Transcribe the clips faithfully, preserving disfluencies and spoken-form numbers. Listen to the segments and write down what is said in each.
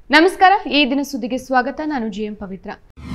ನಮಸ್ಕಾರ ಈ ದಿನ ಸುದ್ದಿಗೆ ಸ್ವಾಗತ ನಾನು ಜಿಎಂ ಪವಿತ್ರ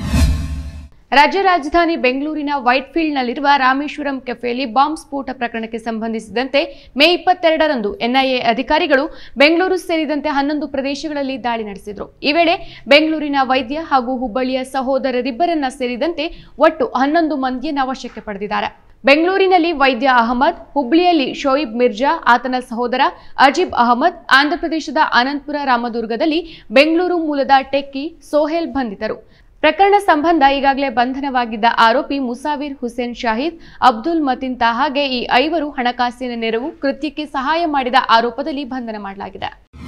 ರಾಜ್ಯ ರಾಜಧಾನಿ ಬೆಂಗಳೂರಿನ ವೈಟ್ಫೀಲ್ಡ್ ನಲ್ಲಿರುವ ರಾಮೇಶ್ವರಂ ಕೆಫೆಯಲ್ಲಿ ಬಾಂಬ್ ಸ್ಫೋಟ ಪ್ರಕರಣಕ್ಕೆ ಸಂಬಂಧಿಸಿದಂತೆ ಮೇ ಇಪ್ಪತ್ತೆರಡರಂದು ಎನ್ಐಎ ಅಧಿಕಾರಿಗಳು ಬೆಂಗಳೂರು ಸೇರಿದಂತೆ ಹನ್ನೊಂದು ಪ್ರದೇಶಗಳಲ್ಲಿ ದಾಳಿ ನಡೆಸಿದರು। ಈ ವೇಳೆ ಬೆಂಗಳೂರಿನ ವೈದ್ಯ ಹಾಗೂ ಹುಬ್ಬಳ್ಳಿಯ ಸಹೋದರರಿಬ್ಬರನ್ನ ಸೇರಿದಂತೆ ಒಟ್ಟು ಹನ್ನೊಂದು ಮಂದಿಯನ್ನು ವಶಕ್ಕೆ ಪಡೆದಿದ್ದಾರೆ। ಬೆಂಗಳೂರಿನಲ್ಲಿ ವೈದ್ಯ ಅಹಮದ್, ಹುಬ್ಳಿಯಲ್ಲಿ ಶೋಯಿಬ್ ಮಿರ್ಜಾ, ಆತನ ಸಹೋದರ ಅಜೀಬ್ ಅಹಮದ್, ಆಂಧ್ರಪ್ರದೇಶದ ಅನಂತಪುರ ರಾಮದುರ್ಗದಲ್ಲಿ ಬೆಂಗಳೂರು ಮೂಲದ ಟೆಕ್ಕಿ ಸೋಹೇಲ್ ಬಂಧಿತರು। ಪ್ರಕರಣ ಸಂಬಂಧ ಈಗಾಗಲೇ ಬಂಧನವಾಗಿದ್ದ ಆರೋಪಿ ಮುಸಾವಿರ್ ಹುಸೇನ್ ಶಾಹಿದ್, ಅಬ್ದುಲ್ ಮತೀನ್ ತಾಹಾಗೆ ಈ ಐವರು ಹಣಕಾಸಿನ ನೆರವು ಕೃತ್ಯಕ್ಕೆ ಸಹಾಯ ಮಾಡಿದ ಆರೋಪದಲ್ಲಿ ಬಂಧನ ಮಾಡಲಾಗಿದೆ।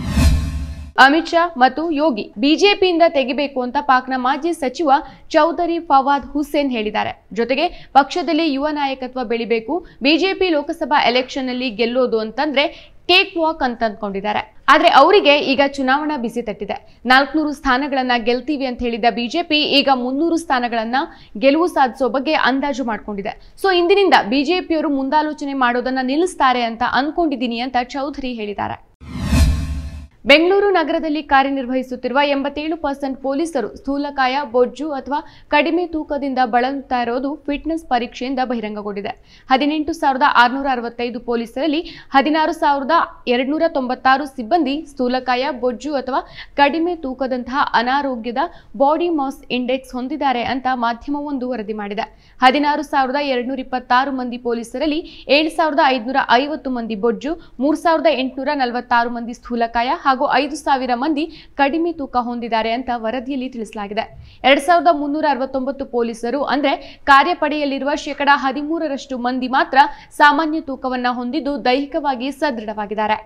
ಅಮಿತ್ ಶಾ ಮತ್ತು ಯೋಗಿ ಬಿಜೆಪಿಯಿಂದ ತೆಗಿಬೇಕು ಅಂತ ಪಾಕ್ನ ಮಾಜಿ ಸಚಿವ ಚೌಧರಿ ಫವಾದ್ ಹುಸೇನ್ ಹೇಳಿದ್ದಾರೆ। ಜೊತೆಗೆ ಪಕ್ಷದಲ್ಲಿ ಯುವ ನಾಯಕತ್ವ ಬೆಳಿಬೇಕು, ಬಿಜೆಪಿ ಲೋಕಸಭಾ ಎಲೆಕ್ಷನ್ ನಲ್ಲಿ ಗೆಲ್ಲೋದು ಅಂತಂದ್ರೆ ಕೇಕ್ ವಾಕ್ ಅಂತ ಅಂದ್ಕೊಂಡಿದ್ದಾರೆ। ಆದ್ರೆ ಅವರಿಗೆ ಈಗ ಚುನಾವಣಾ ಬಿಸಿ ತಟ್ಟಿದೆ। ನಾಲ್ಕುನೂರು ಸ್ಥಾನಗಳನ್ನ ಗೆಲ್ತೀವಿ ಅಂತ ಹೇಳಿದ ಬಿಜೆಪಿ ಈಗ ಮುನ್ನೂರು ಸ್ಥಾನಗಳನ್ನ ಗೆಲುವು ಸಾಧಿಸೋ ಬಗ್ಗೆ ಅಂದಾಜು ಮಾಡ್ಕೊಂಡಿದೆ। ಸೊ ಇಂದಿನಿಂದ ಬಿಜೆಪಿಯವರು ಮುಂದಾಲೋಚನೆ ಮಾಡೋದನ್ನ ನಿಲ್ಲಿಸ್ತಾರೆ ಅಂತ ಅನ್ಕೊಂಡಿದ್ದೀನಿ ಅಂತ ಚೌಧರಿ ಹೇಳಿದ್ದಾರೆ। ಬೆಂಗಳೂರು ನಗರದಲ್ಲಿ ಕಾರ್ಯನಿರ್ವಹಿಸುತ್ತಿರುವ ಎಂಬತ್ತೇಳು ಪರ್ಸೆಂಟ್ ಪೊಲೀಸರು ಸ್ಥೂಲಕಾಯ, ಬೊಜ್ಜು ಅಥವಾ ಕಡಿಮೆ ತೂಕದಿಂದ ಬಳಲುತ್ತಾ ಇರೋದು ಫಿಟ್ನೆಸ್ ಪರೀಕ್ಷೆಯಿಂದ ಬಹಿರಂಗಗೊಂಡಿದೆ। ಹದಿನೆಂಟು ಸಾವಿರದ ಆರುನೂರ ಅರವತ್ತೈದು ಪೊಲೀಸರಲ್ಲಿ ಹದಿನಾರು ಸಾವಿರದ ಎರಡ್ನೂರ ತೊಂಬತ್ತಾರು ಸಿಬ್ಬಂದಿ ಸ್ಥೂಲಕಾಯ, ಬೊಜ್ಜು ಅಥವಾ ಕಡಿಮೆ ತೂಕದಂತಹ ಅನಾರೋಗ್ಯದ ಬಾಡಿ ಮಾಸ್ ಇಂಡೆಕ್ಸ್ ಹೊಂದಿದ್ದಾರೆ ಅಂತ ಮಾಧ್ಯಮವೊಂದು ವರದಿ ಮಾಡಿದೆ। ಹದಿನಾರು ಸಾವಿರದ ಎರಡ್ನೂರ ಇಪ್ಪತ್ತಾರು ಮಂದಿ ಪೊಲೀಸರಲ್ಲಿ ಏಳು ಸಾವಿರದ ಐದುನೂರ ಐವತ್ತು ಮಂದಿ ಬೊಜ್ಜು, ಮೂರು ಸಾವಿರದ ಎಂಟುನೂರ ನಲವತ್ತಾರು ಮಂದಿ ಸ್ಥೂಲಕಾಯ ಹಾಗೂ ಐದು ಸಾವಿರ ಮಂದಿ ಕಡಿಮೆ ತೂಕ ಹೊಂದಿದ್ದಾರೆ ಅಂತ ವರದಿಯಲ್ಲಿ ತಿಳಿಸಲಾಗಿದೆ। ಎರಡ್ ಸಾವಿರದ ಮುನ್ನೂರ ಅರವತ್ತೊಂಬತ್ತು ಪೊಲೀಸರು ಅಂದ್ರೆ ಕಾರ್ಯಪಡೆಯಲ್ಲಿರುವ ಶೇಕಡ ಹದಿಮೂರರಷ್ಟು ಮಂದಿ ಮಾತ್ರ ಸಾಮಾನ್ಯ ತೂಕವನ್ನ ಹೊಂದಿದ್ದು ದೈಹಿಕವಾಗಿ ಸದೃಢವಾಗಿದ್ದಾರೆ।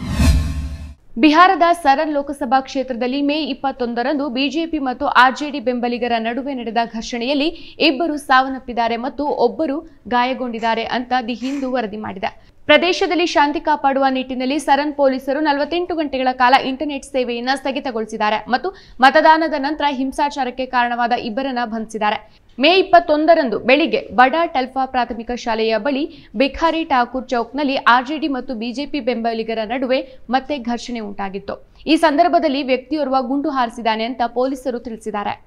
ಬಿಹಾರದ ಸರನ್ ಲೋಕಸಭಾ ಕ್ಷೇತ್ರದಲ್ಲಿ ಮೇ ಇಪ್ಪತ್ತೊಂದರಂದು ಬಿಜೆಪಿ ಮತ್ತು ಆರ್ಜೆಡಿ ಬೆಂಬಲಿಗರ ನಡುವೆ ನಡೆದ ಘರ್ಷಣೆಯಲ್ಲಿ ಇಬ್ಬರು ಸಾವನ್ನಪ್ಪಿದ್ದಾರೆ ಮತ್ತು ಒಬ್ಬರು ಗಾಯಗೊಂಡಿದ್ದಾರೆ ಅಂತ ದಿ ಹಿಂದೂ ವರದಿ ಮಾಡಿದೆ। ಪ್ರದೇಶದಲ್ಲಿ ಶಾಂತಿ ಕಾಪಾಡುವ ನಿಟ್ಟಿನಲ್ಲಿ ಸರನ್ ಪೊಲೀಸರು ನಲವತ್ತೆಂಟು ಗಂಟೆಗಳ ಕಾಲ ಇಂಟರ್ನೆಟ್ ಸೇವೆಯನ್ನ ಸ್ಥಗಿತಗೊಳಿಸಿದ್ದಾರೆ ಮತ್ತು ಮತದಾನದ ನಂತರ ಹಿಂಸಾಚಾರಕ್ಕೆ ಕಾರಣವಾದ ಇಬ್ಬರನ್ನ ಬಂಧಿಸಿದ್ದಾರೆ। ಮೇ ಇಪ್ಪತ್ತೊಂದರಂದು ಬೆಳಿಗ್ಗೆ ಬಡಾ ಟೆಲ್ಫಾ ಪ್ರಾಥಮಿಕ ಶಾಲೆಯ ಬಳಿ ಬಿಖಾರಿ ಠಾಕೂರ್ ಚೌಕ್ನಲ್ಲಿ ಆರ್ಜೆಡಿ ಮತ್ತು ಬಿಜೆಪಿ ಬೆಂಬಲಿಗರ ನಡುವೆ ಮತ್ತೆ ಘರ್ಷಣೆ ಉಂಟಾಗಿತ್ತು। ಈ ಸಂದರ್ಭದಲ್ಲಿ ವ್ಯಕ್ತಿಯೋರ್ವ ಗುಂಡು ಹಾರಿಸಿದ್ದಾನೆ ಅಂತ ಪೊಲೀಸರು ತಿಳಿಸಿದ್ದಾರೆ।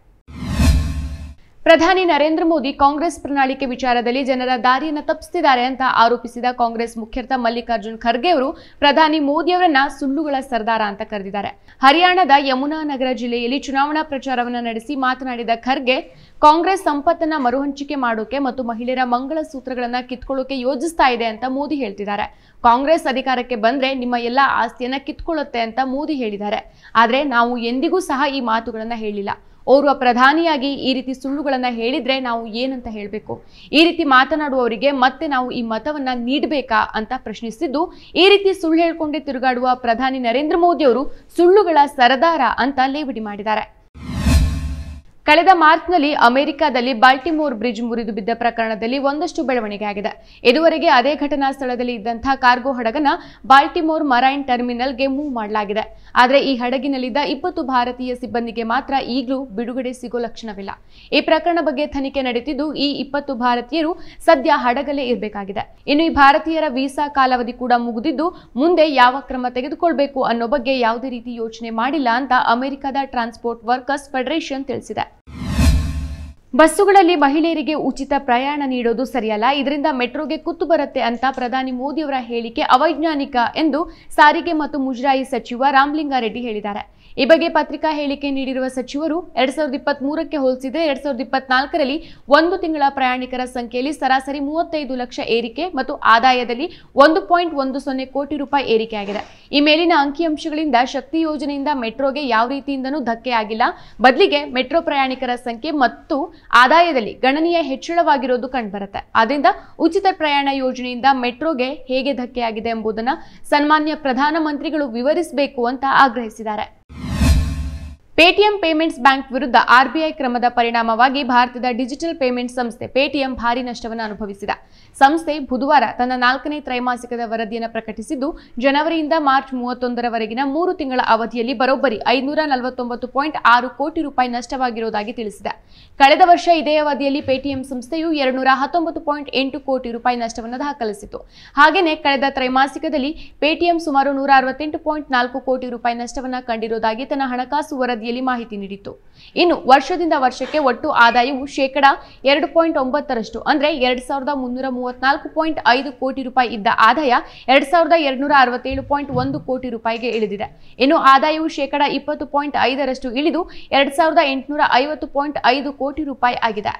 ಪ್ರಧಾನಿ ನರೇಂದ್ರ ಮೋದಿ ಕಾಂಗ್ರೆಸ್ ಪ್ರಣಾಳಿಕೆ ವಿಚಾರದಲ್ಲಿ ಜನರ ದಾರಿಯನ್ನು ತಪ್ಪಿಸುತ್ತಿದ್ದಾರೆ ಅಂತ ಆರೋಪಿಸಿದ ಕಾಂಗ್ರೆಸ್ ಮುಖ್ಯಸ್ಥ ಮಲ್ಲಿಕಾರ್ಜುನ್ ಖರ್ಗೆ ಅವರು ಪ್ರಧಾನಿ ಮೋದಿ ಅವರನ್ನ ಸುಳ್ಳುಗಳ ಸರ್ದಾರ ಅಂತ ಕರೆದಿದ್ದಾರೆ। ಹರಿಯಾಣದ ಯಮುನಾ ನಗರ ಜಿಲ್ಲೆಯಲ್ಲಿ ಚುನಾವಣಾ ಪ್ರಚಾರವನ್ನು ನಡೆಸಿ ಮಾತನಾಡಿದ ಖರ್ಗೆ, ಕಾಂಗ್ರೆಸ್ ಸಂಪತ್ತನ್ನ ಮರುಹಂಚಿಕೆ ಮಾಡೋಕೆ ಮತ್ತು ಮಹಿಳೆಯರ ಮಂಗಳ ಸೂತ್ರಗಳನ್ನ ಕಿತ್ಕೊಳ್ಳೋಕೆ ಯೋಜಿಸ್ತಾ ಇದೆ ಅಂತ ಮೋದಿ ಹೇಳ್ತಿದ್ದಾರೆ। ಕಾಂಗ್ರೆಸ್ ಅಧಿಕಾರಕ್ಕೆ ಬಂದ್ರೆ ನಿಮ್ಮ ಎಲ್ಲಾ ಆಸ್ತಿಯನ್ನ ಕಿತ್ಕೊಳ್ಳುತ್ತೆ ಅಂತ ಮೋದಿ ಹೇಳಿದ್ದಾರೆ। ಆದ್ರೆ ನಾವು ಎಂದಿಗೂ ಸಹ ಈ ಮಾತುಗಳನ್ನ ಹೇಳಿಲ್ಲ। ಓರ್ವ ಪ್ರಧಾನಿಯಾಗಿ ಈ ರೀತಿ ಸುಳ್ಳುಗಳನ್ನ ಹೇಳಿದ್ರೆ ನಾವು ಏನಂತ ಹೇಳಬೇಕು? ಈ ರೀತಿ ಮಾತನಾಡುವವರಿಗೆ ಮತ್ತೆ ನಾವು ಈ ಮತವನ್ನ ನೀಡಬೇಕಾ ಅಂತ ಪ್ರಶ್ನಿಸಿದ್ದು, ಈ ರೀತಿ ಸುಳ್ಳು ಹೇಳ್ಕೊಂಡೇ ತಿರುಗಾಡುವ ಪ್ರಧಾನಿ ನರೇಂದ್ರ ಮೋದಿ ಅವರು ಸುಳ್ಳುಗಳ ಸರದಾರ ಅಂತ ಲೇವಡಿ ಮಾಡಿದ್ದಾರೆ। ಕಳೆದ ಮಾರ್ಚ್ನಲ್ಲಿ ಅಮೆರಿಕದಲ್ಲಿ ಬಾಲ್ಟಿಮೋರ್ ಬ್ರಿಡ್ಜ್ ಮುರಿದು ಬಿದ್ದ ಪ್ರಕರಣದಲ್ಲಿ ಒಂದಷ್ಟು ಬೆಳವಣಿಗೆ ಆಗಿದೆ। ಇದುವರೆಗೆ ಅದೇ ಘಟನಾ ಸ್ಥಳದಲ್ಲಿ ಇದ್ದಂತಹ ಕಾರ್ಗೋ ಹಡಗನ್ನ ಬಾಲ್ಟಿಮೋರ್ ಮರೈನ್ ಟರ್ಮಿನಲ್ಗೆ ಮೂವ್ ಮಾಡಲಾಗಿದೆ। ಆದರೆ ಈ ಹಡಗಿನಲ್ಲಿದ್ದ ಇಪ್ಪತ್ತು ಭಾರತೀಯ ಸಿಬ್ಬಂದಿಗೆ ಮಾತ್ರ ಈಗಲೂ ಬಿಡುಗಡೆ ಸಿಗೋ ಲಕ್ಷಣವಿಲ್ಲ। ಈ ಪ್ರಕರಣ ಬಗ್ಗೆ ತನಿಖೆ ನಡೆಯುತ್ತಿದ್ದು, ಈ ಇಪ್ಪತ್ತು ಭಾರತೀಯರು ಸದ್ಯ ಹಡಗಲ್ಲೇ ಇರಬೇಕಾಗಿದೆ। ಇನ್ನು ಈ ಭಾರತೀಯರ ವೀಸಾ ಕಾಲಾವಧಿ ಕೂಡ ಮುಗಿದಿದ್ದು, ಮುಂದೆ ಯಾವ ಕ್ರಮ ತೆಗೆದುಕೊಳ್ಬೇಕು ಅನ್ನೋ ಬಗ್ಗೆ ಯಾವುದೇ ರೀತಿ ಯೋಚನೆ ಮಾಡಿಲ್ಲ ಅಂತ ಅಮೆರಿಕದ ಟ್ರಾನ್ಸ್ಪೋರ್ಟ್ ವರ್ಕರ್ಸ್ ಫೆಡರೇಷನ್ ತಿಳಿಸಿದೆ। ಬಸ್ಸುಗಳಲ್ಲಿ ಮಹಿಳೆಯರಿಗೆ ಉಚಿತ ಪ್ರಯಾಣ ನೀಡೋದು ಸರಿಯಲ್ಲ, ಇದರಿಂದ ಮೆಟ್ರೋಗೆ ಕುತ್ತು ಬರುತ್ತೆ ಅಂತ ಪ್ರಧಾನಿ ಮೋದಿ ಅವರ ಹೇಳಿಕೆ ಅವೈಜ್ಞಾನಿಕ ಎಂದು ಸಾರಿಗೆ ಮತ್ತು ಮುಜರಾಯಿ ಸಚಿವ ರಾಮಲಿಂಗಾರೆಡ್ಡಿ ಹೇಳಿದ್ದಾರೆ। ಈ ಬಗ್ಗೆ ಪತ್ರಿಕಾ ಹೇಳಿಕೆ ನೀಡಿರುವ ಸಚಿವರು ಎರಡ್ ಸಾವಿರದ ಇಪ್ಪತ್ತ್ ಮೂರಕ್ಕೆ ಹೋಲಿಸಿದ್ರೆ ಎರಡ್ ಸಾವಿರದ ಇಪ್ಪತ್ನಾಲ್ಕರಲ್ಲಿ ಒಂದು ತಿಂಗಳ ಪ್ರಯಾಣಿಕರ ಸಂಖ್ಯೆಯಲ್ಲಿ ಸರಾಸರಿ ಮೂವತ್ತೈದು ಲಕ್ಷ ಏರಿಕೆ ಮತ್ತು ಆದಾಯದಲ್ಲಿ ಒಂದು ಪಾಯಿಂಟ್ ಒಂದು ಸೊನ್ನೆ ಕೋಟಿ ರೂಪಾಯಿ ಏರಿಕೆಯಾಗಿದೆ। ಈ ಮೇಲಿನ ಅಂಕಿಅಂಶಗಳಿಂದ ಶಕ್ತಿ ಯೋಜನೆಯಿಂದ ಮೆಟ್ರೋಗೆ ಯಾವ ರೀತಿಯಿಂದನೂ ಧಕ್ಕೆ ಆಗಿಲ್ಲ, ಬದಲಿಗೆ ಮೆಟ್ರೋ ಪ್ರಯಾಣಿಕರ ಸಂಖ್ಯೆ ಮತ್ತು ಆದಾಯದಲ್ಲಿ ಗಣನೀಯ ಹೆಚ್ಚಳವಾಗಿರೋದು ಕಂಡುಬರುತ್ತೆ। ಆದ್ದರಿಂದ ಉಚಿತ ಪ್ರಯಾಣ ಯೋಜನೆಯಿಂದ ಮೆಟ್ರೋಗೆ ಹೇಗೆ ಧಕ್ಕೆಯಾಗಿದೆ ಎಂಬುದನ್ನು ಸನ್ಮಾನ್ಯ ಪ್ರಧಾನಮಂತ್ರಿಗಳು ವಿವರಿಸಬೇಕು ಅಂತ ಆಗ್ರಹಿಸಿದ್ದಾರೆ। ಪೇಟಿಎಂ ಪೇಮೆಂಟ್ಸ್ ಬ್ಯಾಂಕ್ ವಿರುದ್ಧ ಆರ್ಬಿಐ ಕ್ರಮದ ಪರಿಣಾಮವಾಗಿ ಭಾರತದ ಡಿಜಿಟಲ್ ಪೇಮೆಂಟ್ ಸಂಸ್ಥೆ ಪೇಟಿಎಂ ಭಾರಿ ನಷ್ಟವನ್ನು ಅನುಭವಿಸಿದೆ. ಸಂಸ್ಥೆ ಬುಧವಾರ ತನ್ನ ನಾಲ್ಕನೇ ತ್ರೈಮಾಸಿಕದ ವರದಿಯನ್ನು ಪ್ರಕಟಿಸಿದ್ದು, ಜನವರಿಯಿಂದ ಮಾರ್ಚ್ ಮೂವತ್ತೊಂದರವರೆಗಿನ ಮೂರು ತಿಂಗಳ ಅವಧಿಯಲ್ಲಿ ಬರೋಬ್ಬರಿ ಐನೂರ ನಲವತ್ತೊಂಬತ್ತು ಪಾಯಿಂಟ್ ಆರು ಕೋಟಿ ರೂಪಾಯಿ ನಷ್ಟವಾಗಿರುವುದಾಗಿ ತಿಳಿಸಿದೆ. ಕಳೆದ ವರ್ಷ ಇದೇ ಅವಧಿಯಲ್ಲಿ ಪೇಟಿಎಂ ಸಂಸ್ಥೆಯು ಎರಡ್ನೂರ ಹತ್ತೊಂಬತ್ತು ಪಾಯಿಂಟ್ ಎಂಟು ಕೋಟಿ ರೂಪಾಯಿ ನಷ್ಟವನ್ನು ದಾಖಲಿಸಿತು. ಹಾಗೆಯೇ ಕಳೆದ ತ್ರೈಮಾಸಿಕದಲ್ಲಿ ಪೇಟಿಎಂ ಸುಮಾರು ನೂರ ಅರವತ್ತೆಂಟು ಪಾಯಿಂಟ್ ನಾಲ್ಕು ಕೋಟಿ ರೂಪಾಯಿ ನಷ್ಟವನ್ನು ಕಂಡಿರುವುದಾಗಿ ತನ್ನ ಹಣಕಾಸು ವರದಿ ಮಾಹಿತಿ ನೀಡಿತ್ತು. ಇನ್ನು ವರ್ಷದಿಂದ ವರ್ಷಕ್ಕೆ ಒಟ್ಟು ಆದಾಯವು ಶೇಕಡಾ ಎರಡು ಪಾಯಿಂಟ್ ಒಂಬತ್ತರಷ್ಟು ಅಂದ್ರೆ ಎರಡ್ ಸಾವಿರದ ಮುನ್ನೂರ ಮೂವತ್ನಾಲ್ಕು ಪಾಯಿಂಟ್ ಐದು ಕೋಟಿ ರೂಪಾಯಿ ಇದ್ದ ಆದಾಯ ಎರಡ್ ಸಾವಿರದ ಎರಡ್ನೂರ ಅರವತ್ತೇಳು ಪಾಯಿಂಟ್ ಒಂದು ಕೋಟಿ ರೂಪಾಯಿಗೆ ಇಳಿದಿದೆ. ಇನ್ನು ಆದಾಯವು ಶೇಕಡಾ ಇಪ್ಪತ್ತು ಪಾಯಿಂಟ್ ಐದರಷ್ಟು ಇಳಿದು ಎರಡ್ ಸಾವಿರದ ಎಂಟುನೂರ ಐವತ್ತು ಪಾಯಿಂಟ್ ಐದು ಕೋಟಿ ರೂಪಾಯಿ ಆಗಿದೆ.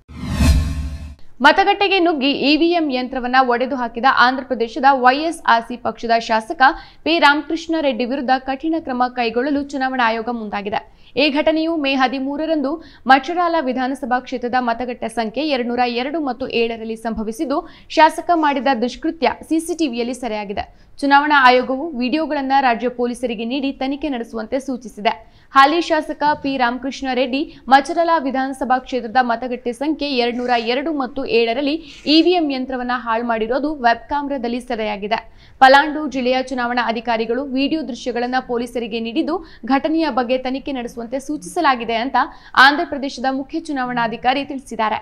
ಮತಗಟ್ಟೆಗೆ ನುಗ್ಗಿ ಇವಿಎಂ ಯಂತ್ರವನ್ನ ಒಡೆದು ಹಾಕಿದ ಆಂಧ್ರಪ್ರದೇಶದ ವೈಎಸ್ಆರ್ಸಿ ಪಕ್ಷದ ಶಾಸಕ ಪಿ ರಾಮಕೃಷ್ಣ ರೆಡ್ಡಿ ವಿರುದ್ಧ ಕಠಿಣ ಕ್ರಮ ಕೈಗೊಳ್ಳಲು ಚುನಾವಣಾ ಆಯೋಗ ಮುಂದಾಗಿದೆ. ಈ ಘಟನೆಯು ಮೇ ಹದಿಮೂರರಂದು ಮಚರಾಲ ವಿಧಾನಸಭಾ ಕ್ಷೇತ್ರದ ಮತಗಟ್ಟೆ ಸಂಖ್ಯೆ ಎರಡ್ನೂರ ಎರಡು ಮತ್ತು ಏಳರಲ್ಲಿ ಸಂಭವಿಸಿದ್ದು, ಶಾಸಕ ಮಾಡಿದ ದುಷ್ಕೃತ್ಯ ಸಿಸಿಟಿವಿಯಲ್ಲಿ ಸೆರೆಯಾಗಿದೆ. ಚುನಾವಣಾ ಆಯೋಗವು ವಿಡಿಯೋಗಳನ್ನು ರಾಜ್ಯ ಪೊಲೀಸರಿಗೆ ನೀಡಿ ತನಿಖೆ ನಡೆಸುವಂತೆ ಸೂಚಿಸಿದೆ. ಹಾಲಿ ಶಾಸಕ ಪಿ ರಾಮಕೃಷ್ಣ ರೆಡ್ಡಿ ಮಚರಾಲ ವಿಧಾನಸಭಾ ಕ್ಷೇತ್ರದ ಮತಗಟ್ಟೆ ಸಂಖ್ಯೆ ಎರಡ್ನೂರ ಎರಡು ಮತ್ತು ಏಳರಲ್ಲಿ ಇವಿಎಂ ಯಂತ್ರವನ್ನು ಹಾಳು ಮಾಡಿರೋದು ವೆಬ್ ಕ್ಯಾಮೆರಾದಲ್ಲಿ ಸೆರೆಯಾಗಿದೆ. ಪಲಾಂಡು ಜಿಲ್ಲೆಯ ಚುನಾವಣಾ ಅಧಿಕಾರಿಗಳು ವಿಡಿಯೋ ದೃಶ್ಯಗಳನ್ನು ಪೊಲೀಸರಿಗೆ ನೀಡಿದ್ದು, ಘಟನೆಯ ಬಗ್ಗೆ ತನಿಖೆ ನಡೆಸುವಂತೆ ಸೂಚಿಸಲಾಗಿದೆ ಅಂತ ಆಂಧ್ರಪ್ರದೇಶದ ಮುಖ್ಯ ಚುನಾವಣಾಧಿಕಾರಿ ತಿಳಿಸಿದ್ದಾರೆ.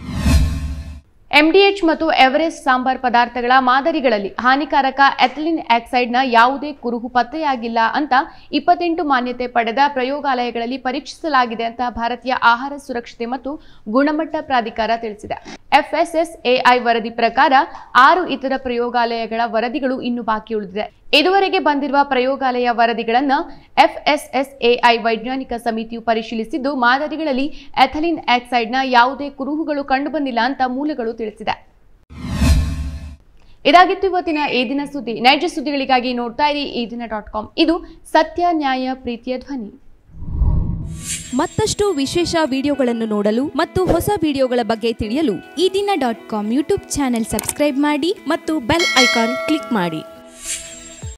ಎಂಡಿಎಚ್ ಮತ್ತು ಎವರೆಸ್ಟ್ ಸಾಂಬಾರ್ ಪದಾರ್ಥಗಳ ಮಾದರಿಗಳಲ್ಲಿ ಹಾನಿಕಾರಕ ಎಥಿಲಿನ್ ಆಕ್ಸೈಡ್ನ ಯಾವುದೇ ಕುರುಹು ಪತ್ತೆಯಾಗಿಲ್ಲ ಅಂತ ಇಪ್ಪತ್ತೆಂಟು ಮಾನ್ಯತೆ ಪಡೆದ ಪ್ರಯೋಗಾಲಯಗಳಲ್ಲಿ ಪರೀಕ್ಷಿಸಲಾಗಿದೆ ಅಂತ ಭಾರತೀಯ ಆಹಾರ ಸುರಕ್ಷತೆ ಮತ್ತು ಗುಣಮಟ್ಟ ಪ್ರಾಧಿಕಾರ ತಿಳಿಸಿದೆ. ಎಫ್ಎಸ್ಎಸ್ಎಐ ವರದಿ ಪ್ರಕಾರ ಆರು ಇತರ ಪ್ರಯೋಗಾಲಯಗಳ ವರದಿಗಳು ಇನ್ನೂ ಬಾಕಿ ಉಳಿದಿದೆ. ಇದುವರೆಗೆ ಬಂದಿರುವ ಪ್ರಯೋಗಾಲಯ ವರದಿಗಳನ್ನು ಎಫ್ಎಸ್ಎಸ್ಎಐ ವೈಜ್ಞಾನಿಕ ಸಮಿತಿಯು ಪರಿಶೀಲಿಸಿದ್ದು, ಮಾದರಿಗಳಲ್ಲಿ ಎಥಿಲಿನ್ ಆಕ್ಸೈಡ್ನ ಯಾವುದೇ ಕುರುಹುಗಳು ಕಂಡುಬಂದಿಲ್ಲ ಅಂತ ಮೂಲಗಳು ತಿಳಿಸಿದೆ. ಇದಾಗಿತ್ತು ಇವತ್ತಿನ ಈ ದಿನ ಸುದ್ದಿ. ನೈಜ ಸುದ್ದಿಗಳಿಗಾಗಿ ನೋಡ್ತಾ ಇರಿ ಈ ದಿನ ಡಾಟ್ ಕಾಮ್. ಇದು ಸತ್ಯ, ನ್ಯಾಯ, ಪ್ರೀತಿಯ ಧ್ವನಿ. ಮತ್ತಷ್ಟು ವಿಶೇಷ ವಿಡಿಯೋಗಳನ್ನು ನೋಡಲು ಮತ್ತು ಹೊಸ ವಿಡಿಯೋಗಳ ಬಗ್ಗೆ ತಿಳಿಯಲು Ee Dina dot com YouTube channel subscribe ಮಾಡಿ ಮತ್ತು ಬೆಲ್ ಐಕಾನ್ ಕ್ಲಿಕ್ ಮಾಡಿ.